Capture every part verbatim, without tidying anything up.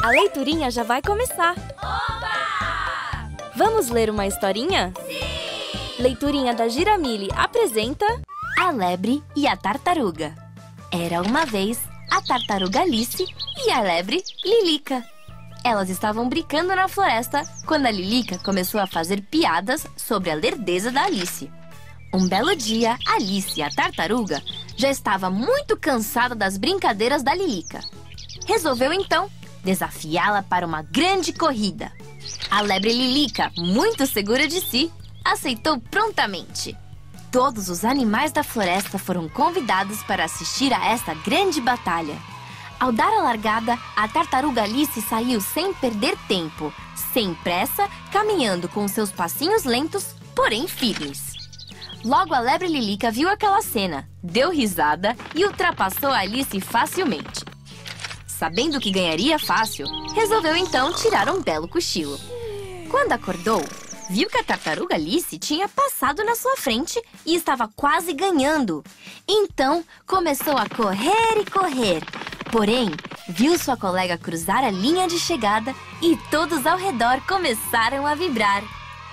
A leiturinha já vai começar! Oba! Vamos ler uma historinha? Sim! Leiturinha da Giramille apresenta... A Lebre e a Tartaruga. Era uma vez a tartaruga Alice e a lebre Lilica. Elas estavam brincando na floresta quando a Lilica começou a fazer piadas sobre a lerdeza da Alice. Um belo dia, Alice, a tartaruga, já estava muito cansada das brincadeiras da Lilica. Resolveu então desafiá-la para uma grande corrida. A lebre Lilica, muito segura de si, aceitou prontamente. Todos os animais da floresta foram convidados para assistir a esta grande batalha. Ao dar a largada, a tartaruga Alice saiu sem perder tempo, sem pressa, caminhando com seus passinhos lentos, porém firmes. Logo a lebre Lilica viu aquela cena, deu risada e ultrapassou a Alice facilmente. Sabendo que ganharia fácil, resolveu então tirar um belo cochilo. Quando acordou, viu que a tartaruga Alice tinha passado na sua frente e estava quase ganhando. Então, começou a correr e correr. Porém, viu sua colega cruzar a linha de chegada e todos ao redor começaram a vibrar.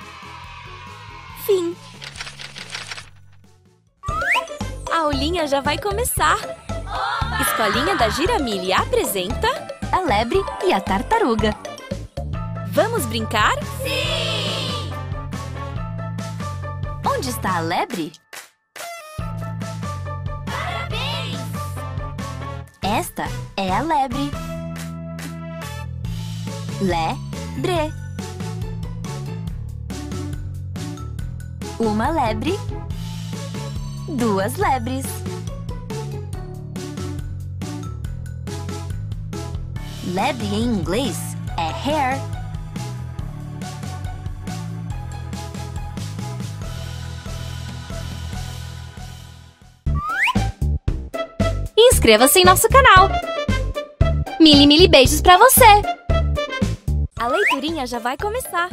Fim. A aulinha já vai começar! Oba! Escolinha da Giramille apresenta... A Lebre e a Tartaruga. Vamos brincar? Sim! Onde está a lebre? Parabéns! Esta é a lebre. Le-bre. Uma lebre. Duas lebres. Lebre em inglês é hare. Inscreva-se em nosso canal! Mili, mili beijos pra você! A leiturinha já vai começar!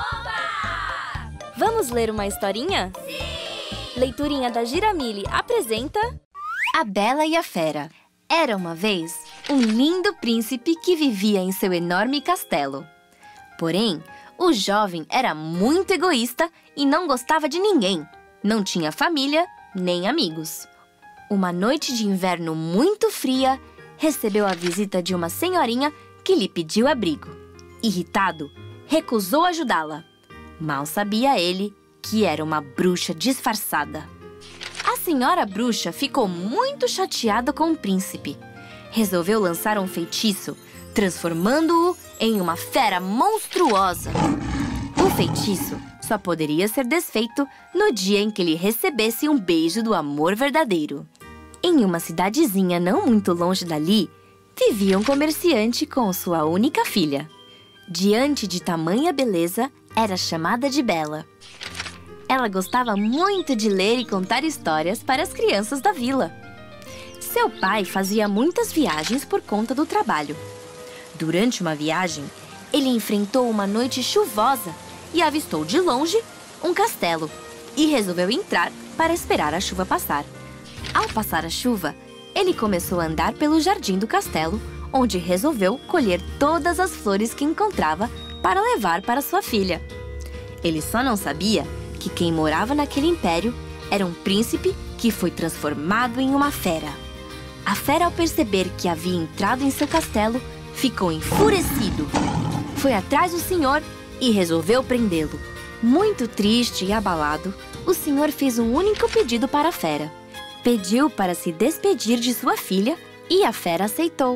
Oba! Vamos ler uma historinha? Sim! Leiturinha da Giramille apresenta... A Bela e a Fera. Era uma vez um lindo príncipe que vivia em seu enorme castelo. Porém, o jovem era muito egoísta e não gostava de ninguém. Não tinha família nem amigos. Uma noite de inverno muito fria, recebeu a visita de uma senhorinha que lhe pediu abrigo. Irritado, recusou ajudá-la. Mal sabia ele que era uma bruxa disfarçada. A senhora bruxa ficou muito chateada com o príncipe. Resolveu lançar um feitiço, transformando-o em uma fera monstruosa. O feitiço só poderia ser desfeito no dia em que ele recebesse um beijo do amor verdadeiro. Em uma cidadezinha não muito longe dali, vivia um comerciante com sua única filha. Diante de tamanha beleza, era chamada de Bela. Ela gostava muito de ler e contar histórias para as crianças da vila. Seu pai fazia muitas viagens por conta do trabalho. Durante uma viagem, ele enfrentou uma noite chuvosa e avistou de longe um castelo e resolveu entrar para esperar a chuva passar. Ao passar a chuva, ele começou a andar pelo jardim do castelo, onde resolveu colher todas as flores que encontrava para levar para sua filha. Ele só não sabia que quem morava naquele império era um príncipe que foi transformado em uma fera. A fera, ao perceber que havia entrado em seu castelo, ficou enfurecido. Foi atrás do senhor e resolveu prendê-lo. Muito triste e abalado, o senhor fez um único pedido para a fera. Pediu para se despedir de sua filha e a fera aceitou.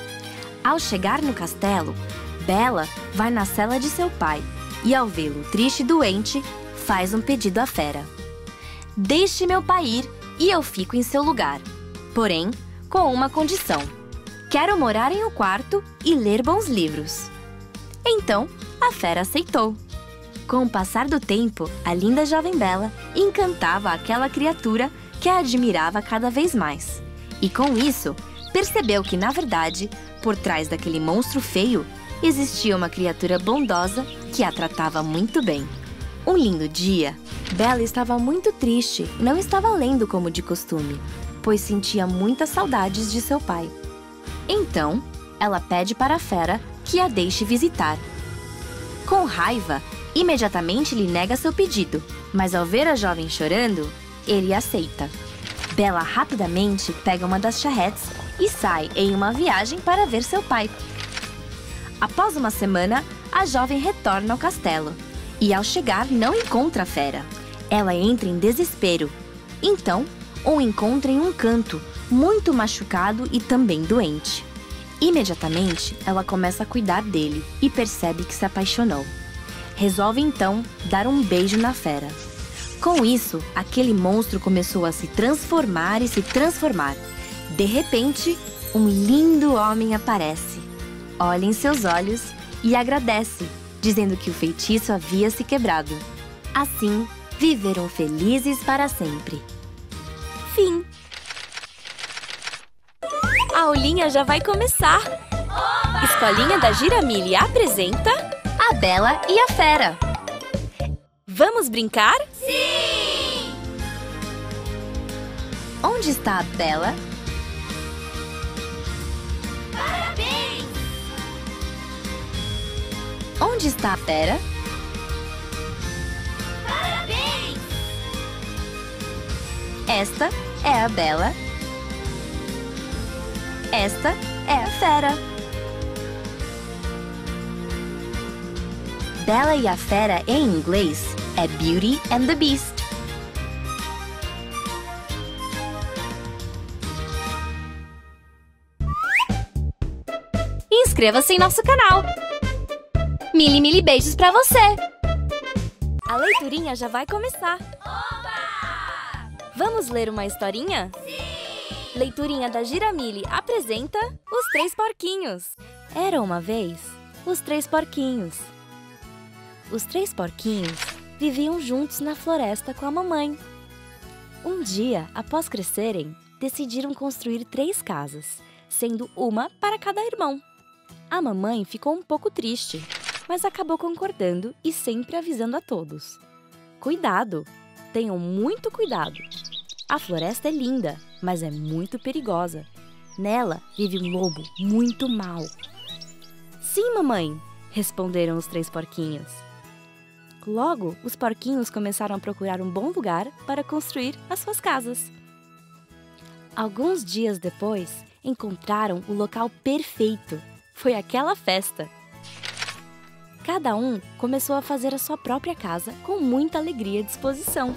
Ao chegar no castelo, Bela vai na cela de seu pai e, ao vê-lo triste e doente, faz um pedido à fera. Deixe meu pai ir e eu fico em seu lugar. Porém, com uma condição. Quero morar em um quarto e ler bons livros. Então, a fera aceitou. Com o passar do tempo, a linda jovem Bela encantava aquela criatura que a admirava cada vez mais. E com isso, percebeu que, na verdade, por trás daquele monstro feio, existia uma criatura bondosa que a tratava muito bem. Um lindo dia, Bela estava muito triste e não estava lendo como de costume, pois sentia muitas saudades de seu pai. Então, ela pede para a fera que a deixe visitar. Com raiva, imediatamente lhe nega seu pedido, mas ao ver a jovem chorando, ele aceita. Bela rapidamente pega uma das charretes e sai em uma viagem para ver seu pai. Após uma semana, a jovem retorna ao castelo e, ao chegar, não encontra a fera. Ela entra em desespero. Então, o encontra em um canto, muito machucado e também doente. Imediatamente, ela começa a cuidar dele e percebe que se apaixonou. Resolve então dar um beijo na fera. Com isso, aquele monstro começou a se transformar e se transformar. De repente, um lindo homem aparece. Olha em seus olhos e agradece, dizendo que o feitiço havia se quebrado. Assim, viveram felizes para sempre. Fim. A aulinha já vai começar. Escolinha da Giramille apresenta A Bela e a Fera. Vamos brincar? Sim! Onde está a Bela? Parabéns! Onde está a Fera? Parabéns! Esta é a Bela. Esta é a Fera. Bela e a Fera em inglês é Beauty and the Beast. Inscreva-se em nosso canal. Mili, mili beijos pra você. A leiturinha já vai começar. Oba! Vamos ler uma historinha? Sim! Leiturinha da Giramille apresenta Os Três Porquinhos. Era uma vez os três porquinhos. Os três porquinhos viviam juntos na floresta com a mamãe. Um dia, após crescerem, decidiram construir três casas, sendo uma para cada irmão. A mamãe ficou um pouco triste, mas acabou concordando e sempre avisando a todos. Cuidado! Tenham muito cuidado! A floresta é linda, mas é muito perigosa. Nela vive um lobo muito mau. Sim, mamãe! Responderam os três porquinhos. Logo, os porquinhos começaram a procurar um bom lugar para construir as suas casas. Alguns dias depois, encontraram o local perfeito. Foi aquela festa. Cada um começou a fazer a sua própria casa com muita alegria e disposição.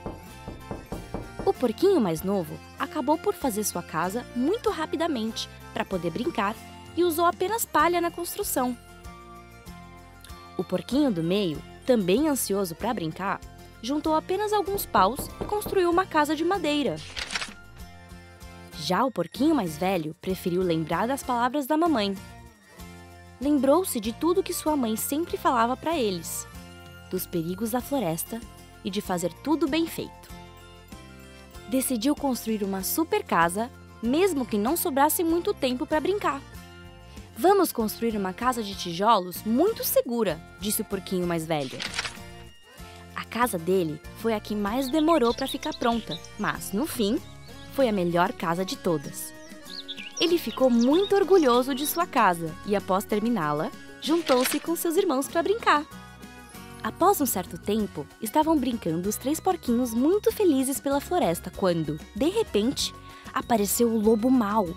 O porquinho mais novo acabou por fazer sua casa muito rapidamente para poder brincar e usou apenas palha na construção. O porquinho do meio, também ansioso para brincar, juntou apenas alguns paus e construiu uma casa de madeira. Já o porquinho mais velho preferiu lembrar das palavras da mamãe. Lembrou-se de tudo que sua mãe sempre falava para eles, dos perigos da floresta e de fazer tudo bem feito. Decidiu construir uma super casa, mesmo que não sobrasse muito tempo para brincar. Vamos construir uma casa de tijolos muito segura, disse o porquinho mais velho. A casa dele foi a que mais demorou para ficar pronta, mas, no fim, foi a melhor casa de todas. Ele ficou muito orgulhoso de sua casa e, após terminá-la, juntou-se com seus irmãos para brincar. Após um certo tempo, estavam brincando os três porquinhos muito felizes pela floresta quando, de repente, apareceu o lobo mau.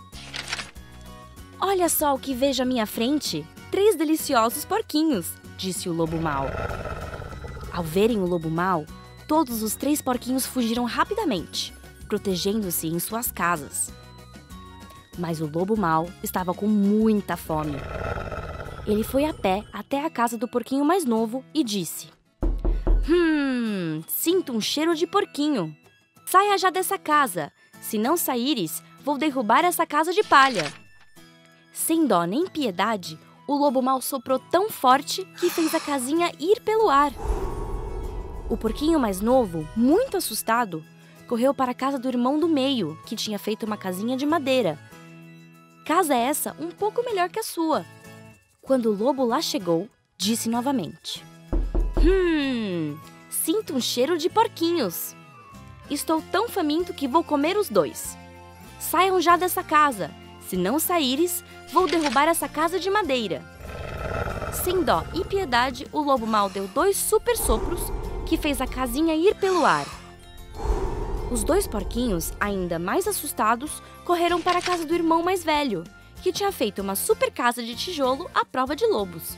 Olha só o que vejo à minha frente! Três deliciosos porquinhos, disse o lobo mau. Ao verem o lobo mau, todos os três porquinhos fugiram rapidamente, protegendo-se em suas casas. Mas o lobo mau estava com muita fome. Ele foi a pé até a casa do porquinho mais novo e disse: Hum, sinto um cheiro de porquinho. Saia já dessa casa. Se não saíres, vou derrubar essa casa de palha. Sem dó nem piedade, o lobo mau soprou tão forte que fez a casinha ir pelo ar. O porquinho mais novo, muito assustado, correu para a casa do irmão do meio, que tinha feito uma casinha de madeira. Casa essa um pouco melhor que a sua. Quando o lobo lá chegou, disse novamente: Hum, sinto um cheiro de porquinhos. Estou tão faminto que vou comer os dois. Saiam já dessa casa. Se não saíres, vou derrubar essa casa de madeira. Sem dó e piedade, o lobo mau deu dois super sopros que fez a casinha ir pelo ar. Os dois porquinhos, ainda mais assustados, correram para a casa do irmão mais velho, que tinha feito uma super casa de tijolo à prova de lobos.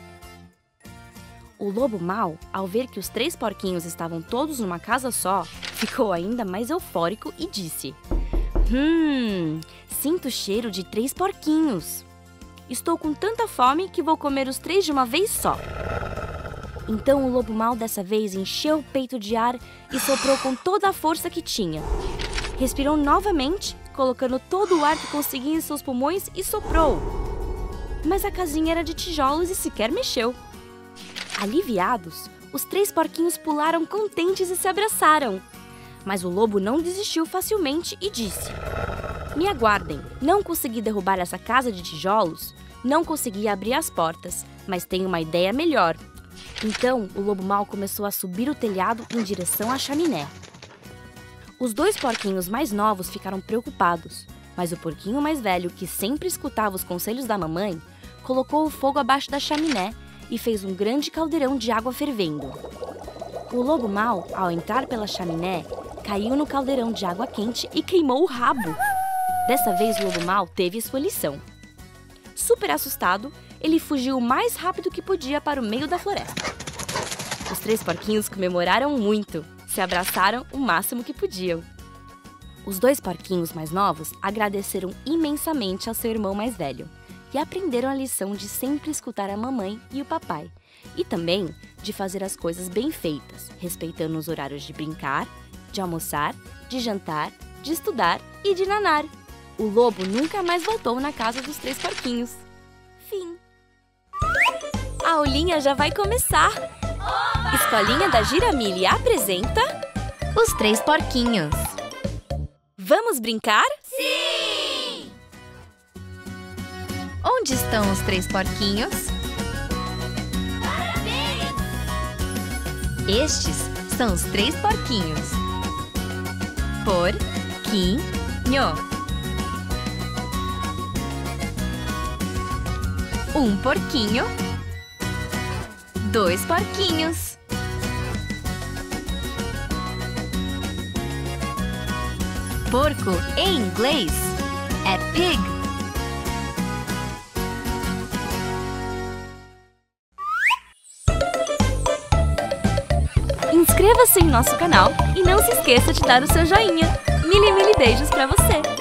O lobo mau, ao ver que os três porquinhos estavam todos numa casa só, ficou ainda mais eufórico e disse: Hum, sinto o cheiro de três porquinhos. Estou com tanta fome que vou comer os três de uma vez só. Então o lobo mau dessa vez encheu o peito de ar e soprou com toda a força que tinha. Respirou novamente, colocando todo o ar que conseguia em seus pulmões e soprou. Mas a casinha era de tijolos e sequer mexeu. Aliviados, os três porquinhos pularam contentes e se abraçaram. Mas o lobo não desistiu facilmente e disse: Me aguardem, não consegui derrubar essa casa de tijolos, não consegui abrir as portas, mas tenho uma ideia melhor. Então, o lobo mau começou a subir o telhado em direção à chaminé. Os dois porquinhos mais novos ficaram preocupados, mas o porquinho mais velho, que sempre escutava os conselhos da mamãe, colocou o fogo abaixo da chaminé e fez um grande caldeirão de água fervendo. O lobo mau, ao entrar pela chaminé, caiu no caldeirão de água quente e queimou o rabo. Dessa vez, o lobo mau teve sua lição. Super assustado, ele fugiu o mais rápido que podia para o meio da floresta. Os três porquinhos comemoraram muito, se abraçaram o máximo que podiam. Os dois porquinhos mais novos agradeceram imensamente ao seu irmão mais velho e aprenderam a lição de sempre escutar a mamãe e o papai, e também de fazer as coisas bem feitas, respeitando os horários de brincar, de almoçar, de jantar, de estudar e de nanar. O lobo nunca mais voltou na casa dos três porquinhos. Fim. A aulinha já vai começar! Oba! Escolinha da Giramille apresenta Os Três Porquinhos. Vamos brincar? Sim! Onde estão os três porquinhos? Parabéns! Estes são os três porquinhos. Porquinho. Um porquinho. Dois porquinhos. Porco em inglês é pig. Inscreva-se em nosso canal e não se esqueça de dar o seu joinha. Mili, mili beijos pra você!